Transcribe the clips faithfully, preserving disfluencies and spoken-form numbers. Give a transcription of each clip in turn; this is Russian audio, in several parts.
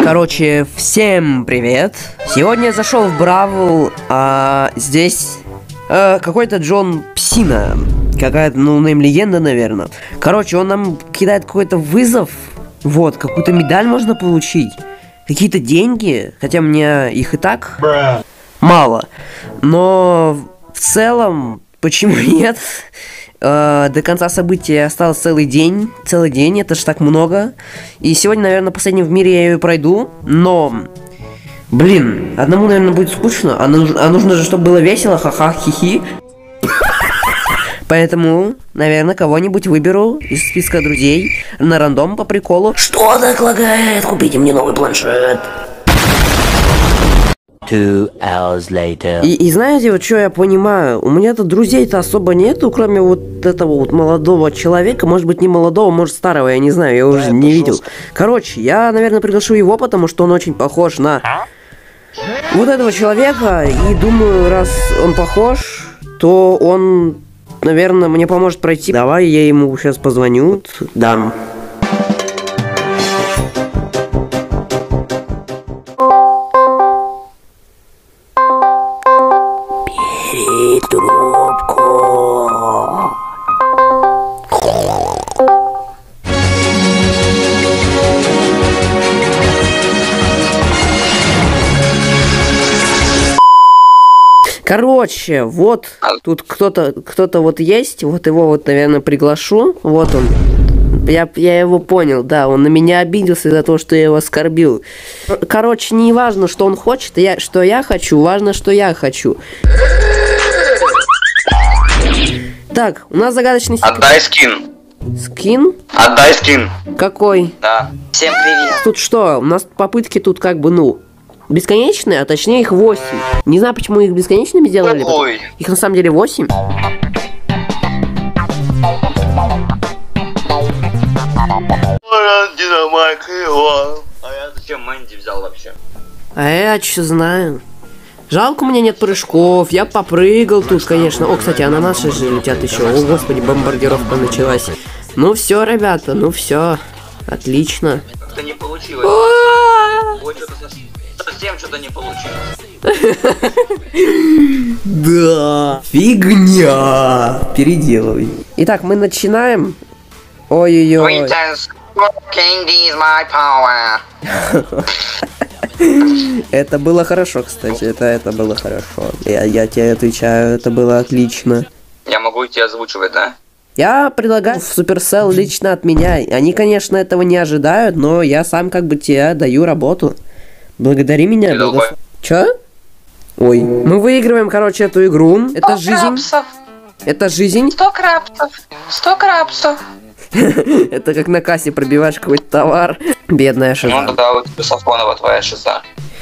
Короче, всем привет. Сегодня я зашел в Бравл, а здесь а, какой-то Джон Псина. Какая-то, ну, нейм легенда, наверное. Короче, он нам кидает какой-то вызов. Вот, какую-то медаль можно получить. Какие-то деньги, хотя мне их и так Бра. мало. Но в целом, почему нет? Uh, до конца события осталось целый день. Целый день, это ж так много. И сегодня, наверное, последним в мире я ее пройду. Но, блин, одному, наверное, будет скучно. А, нуж а нужно же, чтобы было весело. Ха-ха, хи-хи. Поэтому, наверное, кого-нибудь выберу из списка друзей на рандом по приколу. Что так лагает? Купите мне новый планшет. Two hours later. И, и знаете, вот что я понимаю, у меня-то друзей-то особо нету, кроме вот этого вот молодого человека, может быть не молодого, может старого, я не знаю, я уже да, не видел. Жестко. Короче, я, наверное, приглашу его, потому что он очень похож на вот этого человека, и думаю, раз он похож, то он, наверное, мне поможет пройти. Давай я ему сейчас позвоню, дам. Трубку. Короче, вот тут кто-то кто-то вот есть, вот его вот, наверное, приглашу. Вот он. Я, я его понял, да, он на меня обиделся за то, что я его оскорбил. Короче, не важно, что он хочет, я, что я хочу, важно, что я хочу. Так, у нас загадочный секрет. Отдай скин. Скин? Отдай скин. Какой? Да. Всем привет. Тут что? У нас попытки тут как бы, ну, бесконечные, а точнее их восемь. Не знаю, почему их бесконечными сделали. Ой. Их на самом деле восемь. А я зачем Мэнди взял вообще? А я что знаю. Жалко, у меня нет прыжков, я попрыгал тут, конечно. О, кстати, ананасы же летят еще. О, господи, бомбардировка началась. Ну все, ребята, ну все. Отлично. Как-то не получилось. Ой, что-то совсем что-то не получилось. Да. Фигня. Переделывай. Итак, мы начинаем. Ой-ой-ой. Это было хорошо, кстати, это, это было хорошо. Я, я тебе отвечаю, это было отлично. Я могу идти озвучивать, да? Я предлагаю в Supercell лично от меня. Они, конечно, этого не ожидают, но я сам как бы тебе даю работу. Благодари меня. Благос... Чё? Ой. Мы выигрываем, короче, эту игру. Это жизнь. Крабсов. Это жизнь. Сто крабсов. Сто крабсов. Это как на кассе пробиваешь какой-то товар. Бедная шиза. Ну да, вот Сафонова твоя шиза.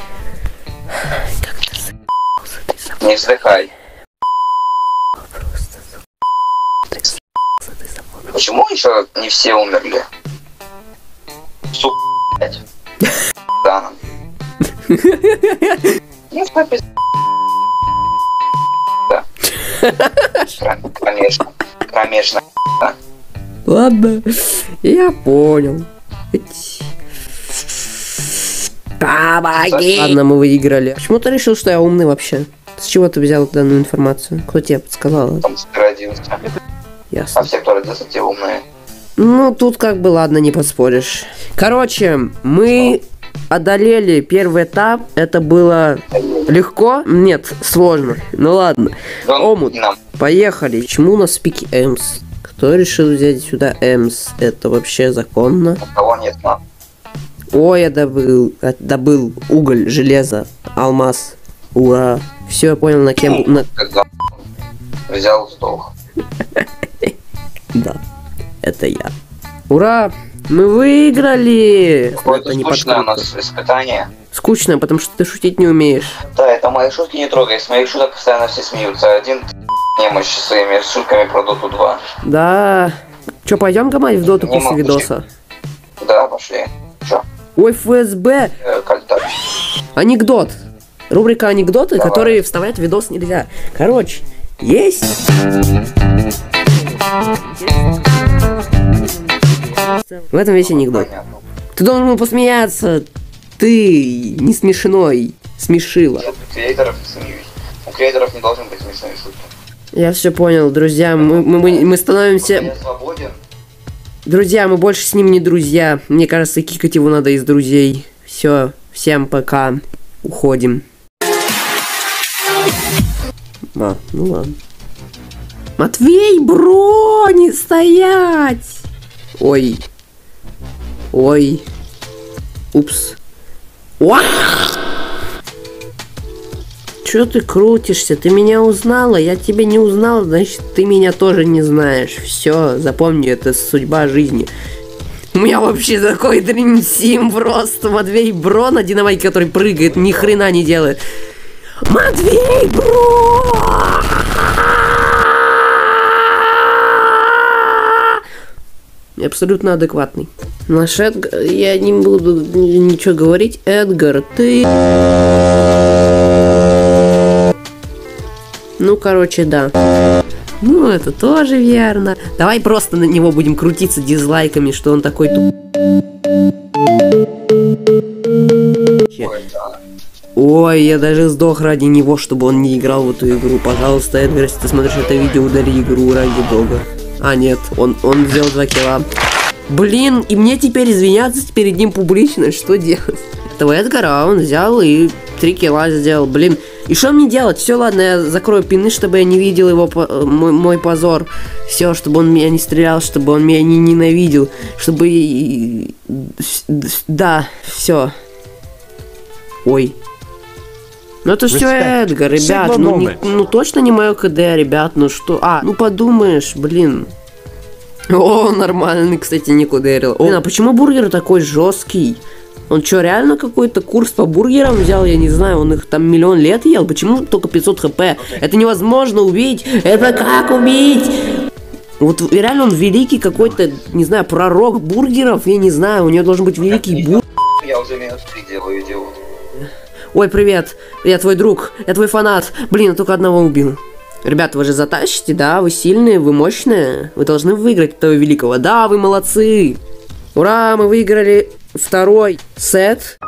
Не вздыхай. Почему еще не все умерли? Сука, блять. Да. Ну, что пиздец. Да. Конечно. Конечно. Ладно, я понял. Помоги! Ладно, мы выиграли. Почему ты решил, что я умный вообще? С чего ты взял данную информацию? Кто тебе подсказал? Потому что ты родился. Ясно. А все, кто родился, те умные. Ну, тут как бы, ладно, не поспоришь. Короче, мы одолели первый этап. Это было легко? Нет, сложно. Ну ладно. Омут, поехали. Почему у нас спики Эмс? Кто решил взять сюда Эмс? Это вообще законно? У кого нет мам? Ой, я добыл, добыл уголь, железо, алмаз. Ура. Все, я понял, на кем... На... Взял сдох. Да, это я. Ура! Мы выиграли! Какое-то скучное у нас испытание. Скучно, потому что ты шутить не умеешь. Да, это мои шутки не трогай. С моих шуток постоянно все смеются. Один немощь своими шутками про Доту два. Да. Че, пойдем гамать в Доту не после видоса? Да, пошли. Чё? Ой, ФСБ! Э, кальта. Анекдот. Рубрика анекдоты, Давай. Которые вставлять в видос нельзя. Короче, есть. В этом весь анекдот. Ты должен был посмеяться. Ты не смешной, смешила. У креаторов смеюсь. У креаторов не должны быть смешные шутки. Я все понял, друзья, мы, мы, мы, мы становимся... Я свободен. Друзья, мы больше с ним не друзья. Мне кажется, кикать его надо из друзей. Все, всем пока. Уходим. А, ну ладно. Матвей, бро, не стоять! Ой. Ой. Упс. Уа! Чё ты крутишься? Ты меня узнала? Я тебя не узнала, значит, ты меня тоже не знаешь. Все, запомни, это судьба жизни. У меня вообще такой дрим-сим просто. Матвей Бро на динамайке, который прыгает, ни хрена не делает. Матвей Бро! Абсолютно адекватный. Наш Эдгар... Я не буду ничего говорить. Эдгар, ты... Ну, короче, да. Ну, это тоже верно. Давай просто на него будем крутиться дизлайками, что он такой туп... Ой, я даже сдох ради него, чтобы он не играл в эту игру. Пожалуйста, Эдгар, если ты смотришь это видео, удали игру ради бога. А, нет, он, он сделал два килла. Блин, и мне теперь извиняться перед ним публично, что делать? Этого Эдгара он взял и три килла сделал, блин. И что мне делать? Все, ладно, я закрою пины, чтобы я не видел его, мой, мой позор. Все, чтобы он меня не стрелял, чтобы он меня не ненавидел. Чтобы... Да, все. Ой. Ну это все Эдгар, ребят. Ну, не, ну точно не мое КД, ребят, ну что... А, ну подумаешь, блин. О, нормальный, кстати, не кудерил. Блин, а почему бургер такой жесткий? Он что, реально какой-то курс по бургерам взял? Я не знаю, он их там миллион лет ел. Почему только пятьсот хп? Это невозможно убить. Это как убить? Вот реально он великий какой-то, не знаю, пророк бургеров. Я не знаю, у него должен быть великий бургер. Я уже минус три делаю, идиот. Ой, привет. Я твой друг. Я твой фанат. Блин, я только одного убил. Ребята, вы же затащите, да? Вы сильные, вы мощные. Вы должны выиграть этого великого. Да, вы молодцы. Ура, мы выиграли второй сет.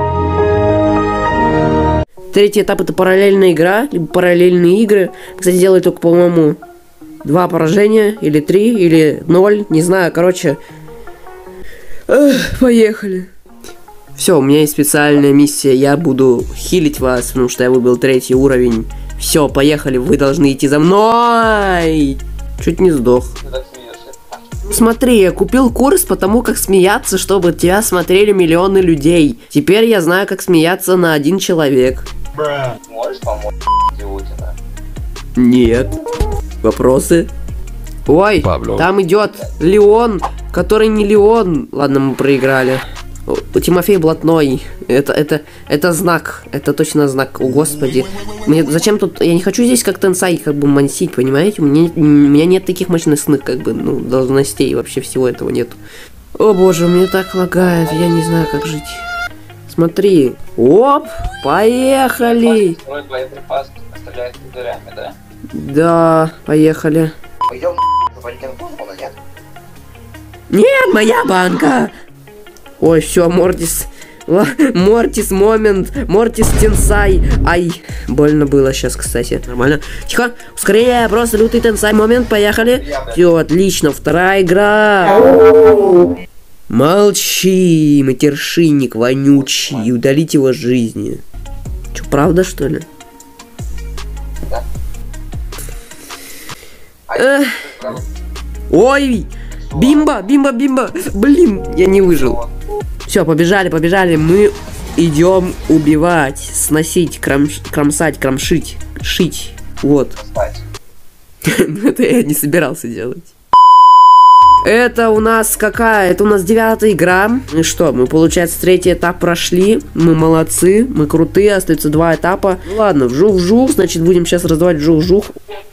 Третий этап — это параллельная игра, либо параллельные игры. Кстати, делают только, по-моему, два поражения, или три, или ноль, не знаю, короче. Эх, поехали. Все, у меня есть специальная миссия, я буду хилить вас, потому что я выбил третий уровень. Все, поехали, вы должны идти за мной. Чуть не сдох. Смотри, я купил курс по тому, как смеяться, чтобы тебя смотрели миллионы людей. Теперь я знаю, как смеяться на один человек. Можешь помочь, идиотина? Нет. Вопросы? Ой, Павло. Там идет Леон, который не Леон. Ладно, мы проиграли. О, Тимофей Блатной. Это, это, это знак. Это точно знак. О, господи. Мне зачем тут... Я не хочу здесь как Тенсай как бы мансить, понимаете? У меня, у меня нет таких мощностных, как бы, ну, должностей. Вообще всего этого нету. О, боже, мне так лагает. Я не знаю, как жить. Смотри. Оп, поехали. Строит боеприпас, стреляет дырями, да? Да, поехали. Пойдем, забанькин бомбу, нет? Нет, моя банка. Ой, все, Мортис. Ла, Мортис момент. Мортис Тенсай. Ай, больно было сейчас, кстати. Нормально. Тихо. Скорее, просто лютый Тенсай момент. Поехали. Все, отлично. Вторая игра. Молчи, матершинник вонючий. Удалить его с жизни. Че, правда, что ли? Да. Эх. Ой, бимба, бимба, бимба. Блин, я не выжил. Все, побежали, побежали. Мы идем убивать, сносить, кромш... кромсать, кромшить, шить. Вот. Это я не собирался делать. Это у нас какая? Это у нас девятая игра. И что, мы, получается, третий этап прошли. Мы молодцы, мы крутые. Остается два этапа. Ну, ладно, вжух-вжух. Значит, будем сейчас раздавать вжух-вжух.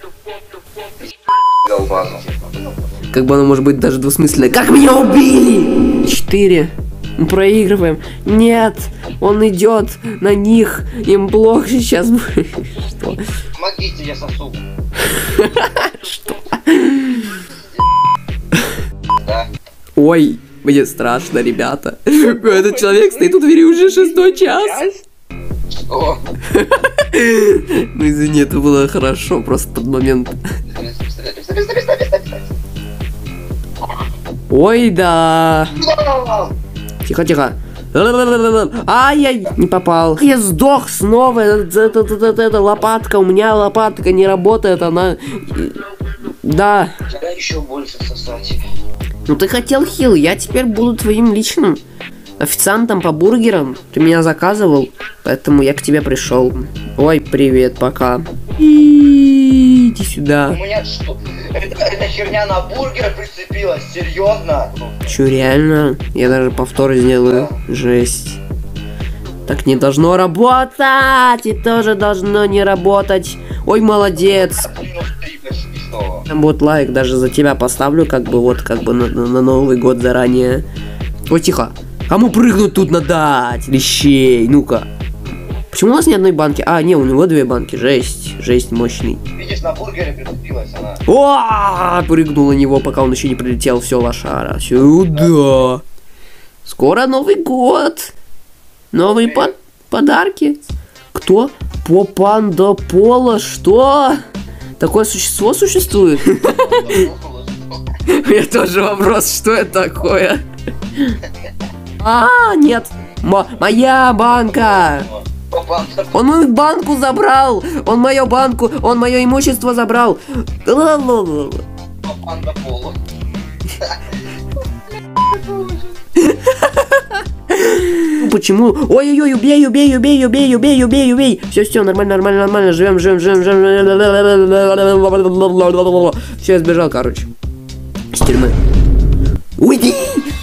Как бы оно может быть даже двусмысленное. Как меня убили! Четыре. Мы проигрываем. Нет, он идет на них. Им плохо сейчас будет. Что? Помогите, я сосу. Что? Да. Ой, Мне страшно, ребята. Этот человек стоит у двери уже шестой час. О, Ну извини, это было хорошо, просто под момент. Ой, да. Тихо, тихо. Ай-яй, не попал. Я сдох снова. Это, это, это, это, это лопатка. У меня лопатка не работает, она... Да. тебя еще больше сосать. Ну ты хотел хил, я теперь буду твоим личным официантом по бургерам. Ты меня заказывал, поэтому я к тебе пришел. Ой, привет, пока. И иди У сюда. меня что? Это, эта херня на бургер прицепилась, серьезно? Че, реально? Я даже повтор сделаю. Жесть. Так не должно работать! И тоже должно не работать. Ой, молодец. Минус три почти снова. Там вот лайк даже за тебя поставлю, как бы вот, как бы на, на- на Новый год заранее. Ой, тихо. Кому прыгнуть тут надо? Лещей, ну-ка. Почему у нас ни одной банки? А, не, у него две банки. Жесть, жесть мощный. Видишь, на бургере прицепилась она. О, прыгнул на него, пока он еще не прилетел. Все, лошара. Сюда. Скоро Новый год. Новые по- подарки. Кто? По панда пола. Что? Такое существо существует? У меня тоже вопрос, что это такое? А, нет. Мо- моя банка. Он мою банку забрал. Он мою банку, он мое имущество забрал. Панда Поло. Ну почему? Ой-ой-ой, убей, убей, убей, убей, убей, убей, убей. Все, все, нормально, нормально, нормально. Живем, живем, живем, живем. Все, я сбежал, короче. С тюрьмы. Уйди!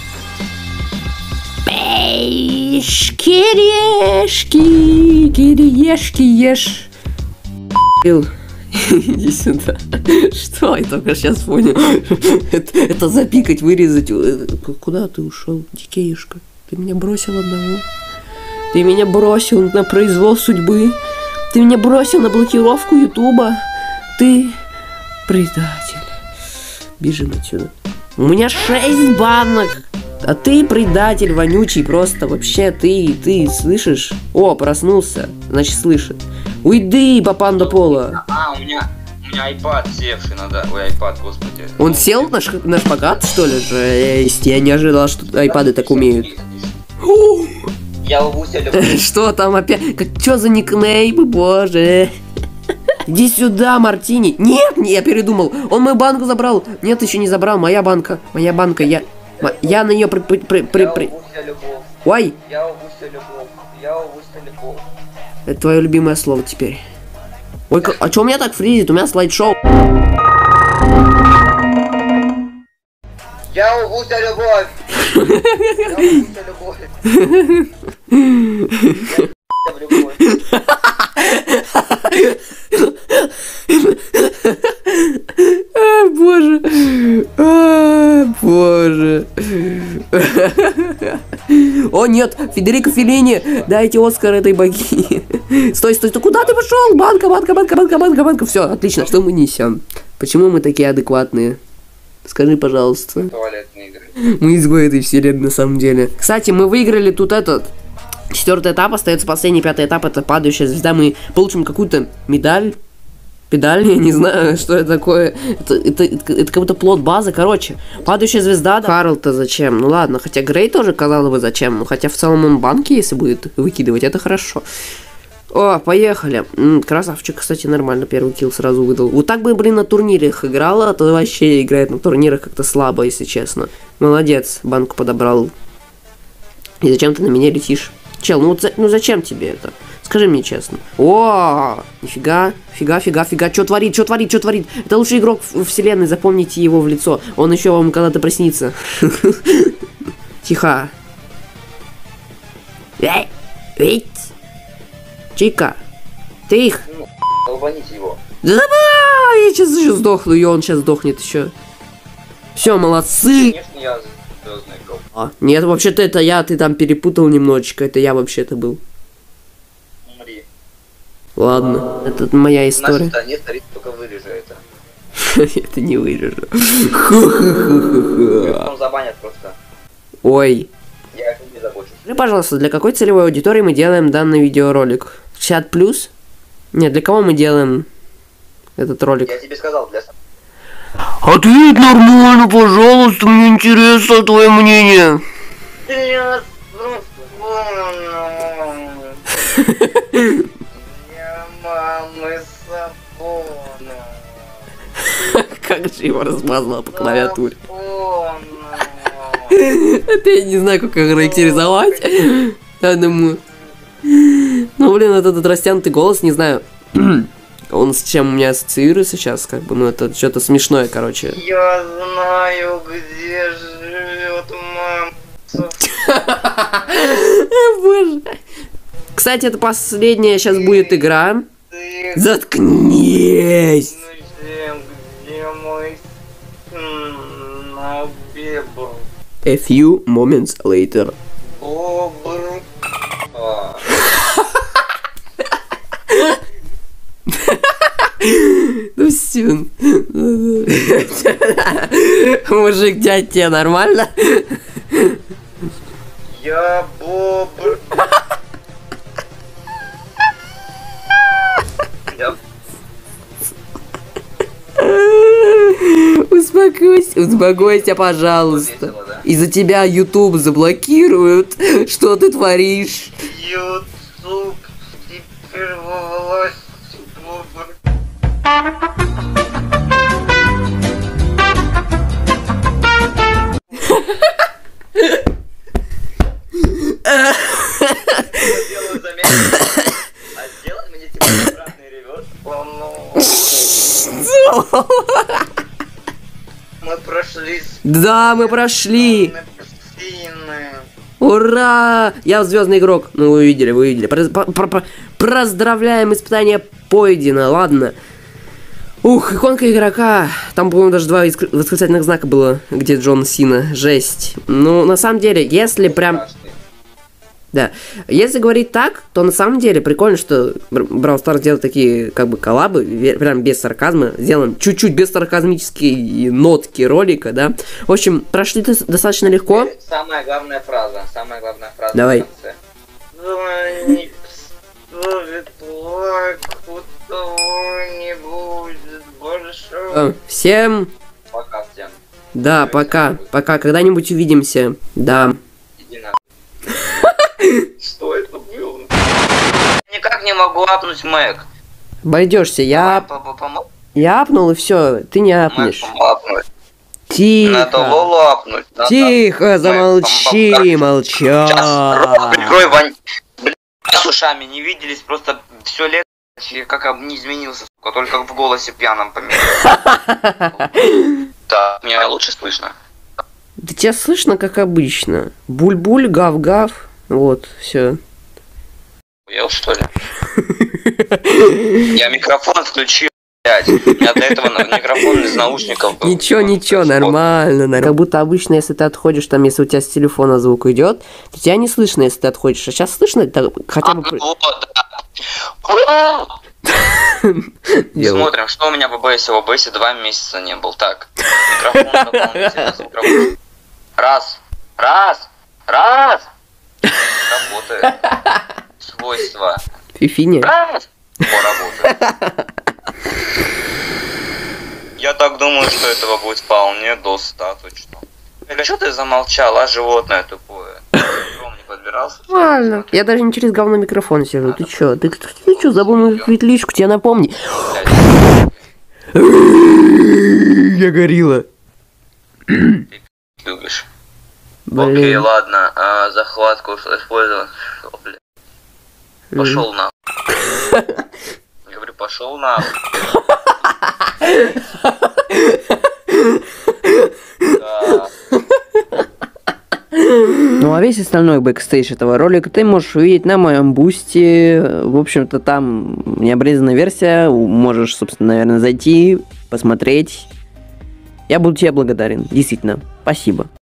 Пешки, решки, кириешки, ешь. Иди сюда. Что я только сейчас понял? это, это запикать, вырезать. Куда ты ушел, дикеюшка? Ты меня бросил одного. Ты меня бросил на произвол судьбы. Ты меня бросил на блокировку Ютуба. Ты предатель. Бежим отсюда. У меня шесть банок. А ты предатель вонючий. Просто вообще ты, ты слышишь? О, проснулся. Значит, слышит. Уйди, папанда пола. А, у меня, у меня iPad севший надо. Ой, iPad, господи. Он сел на, ш- на шпагат, что ли? Жесть, я не ожидал, что айпады так умеют. Я Луся люблю. Что там опять? Как, чё за никнеймы, боже? Иди сюда, Мартини. Нет, не, я передумал. Он мою банку забрал. Нет, еще не забрал. Моя банка. Моя банка. Я, мо- я на нее при, при, при, при, Я при- Луся любовь. Ой, Я Луся любовь. Я Луся любовь. это твое любимое слово теперь. Ой, ка- а чё у меня так фризит? У меня слайд-шоу. Я Луся любовь. Я Луся любовь. Я в любовь. А, боже. А, боже. О, нет, Федерико Феллини, дайте Оскар этой богине. Стой, стой, стой, куда ты пошел? Банка, банка, банка, банка, банка, банка. Все, отлично, что мы несем? Почему мы такие адекватные? Скажи, пожалуйста. Туалетные игры. Мы изгои этой вселенной на самом деле. Кстати, мы выиграли тут этот четвертый этап, остается последний пятый этап, это падающая звезда. Мы получим какую-то медаль. Педаль, я не знаю, что это такое. Это, это, это, это как будто плод базы. Короче, падающая звезда. Да. Карл-то зачем? Ну ладно, хотя Грей тоже, казалось бы, зачем. Ну хотя в целом он банки, если будет выкидывать, это хорошо. О, поехали. М, красавчик, кстати, нормально первый килл сразу выдал. Вот так бы, блин, на турнирах играла, а то вообще играет на турнирах как-то слабо, если честно. Молодец, банку подобрал. И зачем ты на меня летишь? Чел, ну, вот за- ну зачем тебе это? Скажи мне честно. О, нифига, фига, фига, фига. Что творит, что творит, что творит? Это лучший игрок в вселенной, запомните его в лицо. Он еще вам когда-то приснится. Тихо. Эй, эй. Чика, ты их. Долбаните его. Да давай, я сейчас еще сдохну, и он сейчас сдохнет еще. Все, молодцы. Конечно, я звездный игрок. А, нет, вообще-то это я, ты там перепутал немножечко. Это я вообще-то был. Умри. Ладно, это моя У нас история. это не старик, только вырежу это. Это не вырежу. Потом забанят просто. Ой. Я не забочусь. Скажи, пожалуйста, для какой целевой аудитории мы делаем данный видеоролик? шестьдесят плюс? Нет, для кого мы делаем этот ролик? Я тебе сказал, для... Ответь нормально, пожалуйста, мне интересно твое мнение. Я мамы сапона. Как же его размазало по клавиатуре. Это я не знаю, как характеризовать. Я думаю... Ну, блин, вот этот растянутый голос, не знаю, он с чем у меня ассоциируется сейчас, как бы, ну, это что-то смешное, короче. Я знаю, где живет мама. Боже. Кстати, это последняя сейчас будет игра. Заткнись! Где мой сын набегал? A few moments later. Бобр. Ну все. Мужик, дядь, тебе нормально? Я бобр. Я... Успокойся, успокойся, пожалуйста. Весело, да? Из-за тебя YouTube заблокируют. Что ты творишь? Ютуб теперь во власти бобр. Сделаю заметку. А сделай мне типа обратный реверс. Мы прошли с... Да, мы прошли. Псины. Ура! Я звездный игрок. Ну, вы видели, вы видели. Про- про- про- Поздравляем, испытание пройдено. Ладно. Ух, иконка игрока. Там, по-моему, даже два иск- восклицательных знака было, где Джон Сина. Жесть. Ну, на самом деле, если прям... Да. Если говорить так, то на самом деле прикольно, что Brawl Stars делает такие, как бы, коллабы, ве- прям без сарказма. Сделан чуть-чуть без сарказмические нотки ролика, да. В общем, прошли дос- достаточно легко. Самая главная фраза. Самая главная фраза. Давай. в конце. Звони, стоит лайк, у того не будет большого. Э, Всем, Пока всем. да, пока, пока, когда-нибудь увидимся, да. Иди на. Что это было? Никак не могу апнуть Мэг. Обойдешься, я, Помог я апнул и все, ты не апнешь. апнуть. Надо Тихо, Лолу апнуть. Надо. тихо, замолчи, Сейчас рот молча. прикрой, Вань. Блин, с ушами не виделись, просто все лето, как не изменился, сука, только в голосе пьяном поменялся. Да, меня лучше слышно. Да тебя слышно, как обычно. Буль-буль, гав-гав, вот, все. Я что ли? Я микрофон включил, блядь. У меня для этого микрофон из наушников был. Ничего, ничего, нормально, нормально. Как будто обычно, если ты отходишь, там, если у тебя с телефона звук идет, то тебя не слышно, если ты отходишь. А сейчас слышно, так, хотя бы... А, вот, да. Делаю. Смотрим, что у меня в о бэ эс. В о бэ эс два месяца не был. Так, микрофон дополнительно, микрофон. Раз, раз, раз. Работает. Свойства. Фифиня. Раз. О, работает. Я так думаю, что этого будет вполне достаточно. Или что ты замолчал, а животное тупое? Ром не подбирался? Нормально. Я даже не через говно микрофон сижу. Ты чё? Ты, ты, ты чё, забыл мою петличку? Тебе напомни. Я горилла. Любишь. Блин. Окей, ладно, а, захватку использовать. О, блядь. Пошел на. Я говорю, пошел на. Да. Ну а весь остальной бэкстейдж этого ролика ты можешь увидеть на моем бусте. В общем-то, там необрезанная версия. Можешь, собственно, наверное, зайти, посмотреть. Я буду тебе благодарен. Действительно. Спасибо.